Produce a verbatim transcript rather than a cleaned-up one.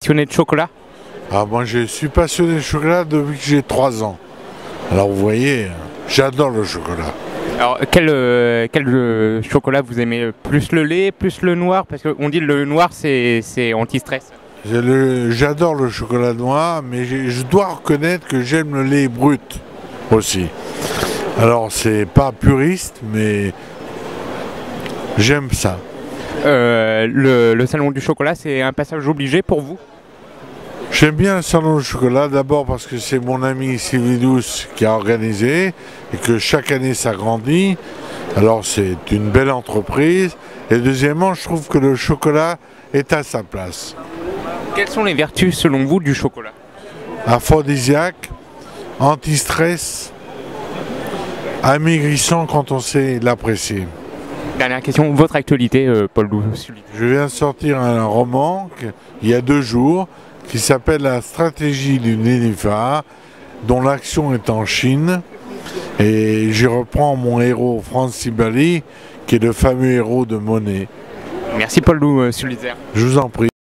Passionné de chocolat? Ah, moi je suis passionné de chocolat depuis que j'ai trois ans. Alors vous voyez, j'adore le chocolat. Alors quel, euh, quel euh, chocolat vous aimez? Plus le lait, plus le noir? Parce qu'on dit le noir c'est anti-stress. J'adore le, le chocolat noir, mais je dois reconnaître que j'aime le lait brut aussi. Alors c'est pas puriste, mais j'aime ça. Euh, le, le salon du chocolat, c'est un passage obligé pour vous? J'aime bien le salon du chocolat, d'abord parce que c'est mon ami Sylvie Douce qui a organisé et que chaque année ça grandit. Alors c'est une belle entreprise. Et deuxièmement, je trouve que le chocolat est à sa place. Quelles sont les vertus selon vous du chocolat? Aphrodisiaque, anti-stress, amaigrissant quand on sait l'apprécier. Dernière question, votre actualité, euh, Paul Loup? Je viens de sortir un roman il y a deux jours qui s'appelle La stratégie du nénuphar, dont l'action est en Chine. Et j'y reprends mon héros Franz Sibali, qui est le fameux héros de Monet. Merci Paul Loup, euh, Sulitzer. Je vous en prie.